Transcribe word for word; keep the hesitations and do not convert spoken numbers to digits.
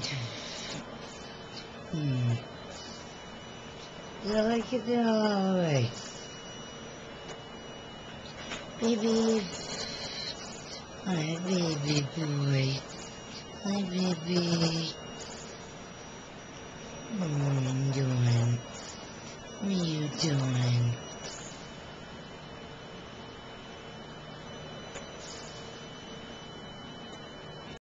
Hmm. You like it all right. Baby. Hi, baby boy. Hi, baby. What are you doing? What are you doing?